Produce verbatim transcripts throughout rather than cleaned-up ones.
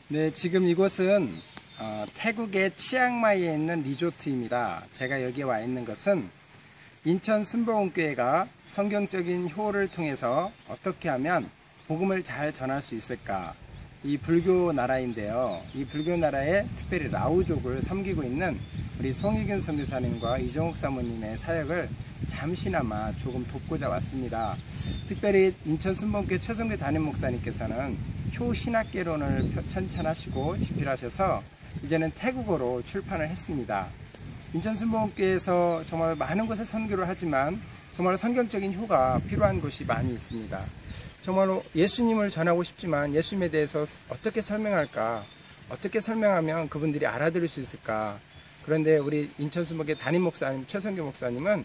네, 지금 이곳은 어, 태국의 치앙마이에 있는 리조트입니다. 제가 여기에 와 있는 것은 인천 순복음교회가 성경적인 효를 통해서 어떻게 하면 복음을 잘 전할 수 있을까, 이 불교 나라인데요. 이 불교 나라에 특별히 라우족을 섬기고 있는 우리 송희균 선교사님과 이종욱 사모님의 사역을 잠시나마 조금 돕고자 왔습니다. 특별히 인천 순복음교회 최성규 담임 목사님께서는 효 신학개론을 천찬하시고 집필하셔서 이제는 태국어로 출판을 했습니다. 인천 순복음교회에서 정말 많은 곳에 선교를 하지만 정말 성경적인 효가 필요한 곳이 많이 있습니다. 정말로 예수님을 전하고 싶지만 예수님에 대해서 어떻게 설명할까, 어떻게 설명하면 그분들이 알아들을 수 있을까. 그런데 우리 인천 순복음교회 담임 목사님 최성규 목사님은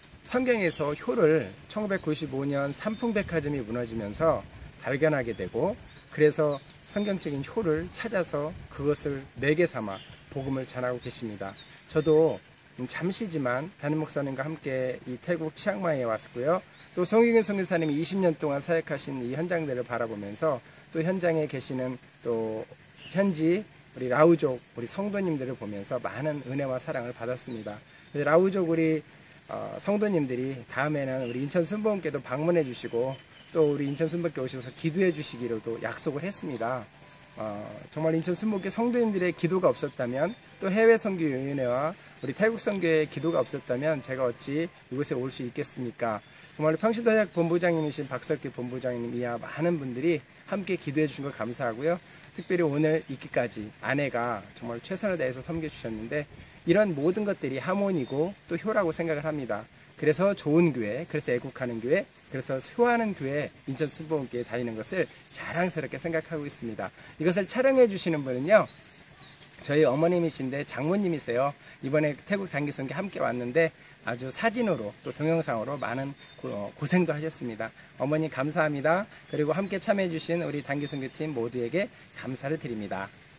성경에서 효를 천구백구십오 년 삼풍백화점이 무너지면서 발견하게 되고, 그래서 성경적인 효를 찾아서 그것을 매개 삼아 복음을 전하고 계십니다. 저도 잠시지만 담임 목사님과 함께 이 태국 치앙마이에 왔고요. 또 송희균 선교사님이 이십 년 동안 사역하신 이 현장들을 바라보면서 또 현장에 계시는 또 현지 우리 라우족 우리 성도님들을 보면서 많은 은혜와 사랑을 받았습니다. 라우족 우리 어, 성도님들이 다음에는 우리 인천 순복음교회도 방문해 주시고 또 우리 인천 순복음교회 오셔서 기도해 주시기로도 약속을 했습니다. 어, 정말 인천 순복음교회 성도님들의 기도가 없었다면, 또 해외 선교위원회와 우리 태국 선교의 기도가 없었다면 제가 어찌 이곳에 올 수 있겠습니까? 정말로 평신도대학 본부장님이신 박석기 본부장님 이하 많은 분들이 함께 기도해 주신 걸 감사하고요. 특별히 오늘 있기까지 아내가 정말 최선을 다해서 섬겨주셨는데, 이런 모든 것들이 하모니고 또 효라고 생각을 합니다. 그래서 좋은 교회, 그래서 애국하는 교회, 그래서 효하는 교회 인천 순복음교회에 다니는 것을 자랑스럽게 생각하고 있습니다. 이것을 촬영해 주시는 분은요, 저희 어머님이신데 장모님이세요. 이번에 태국 단기선교 함께 왔는데 아주 사진으로 또 동영상으로 많은 고생도 하셨습니다. 어머니 감사합니다. 그리고 함께 참여해 주신 우리 단기선교팀 모두에게 감사를 드립니다.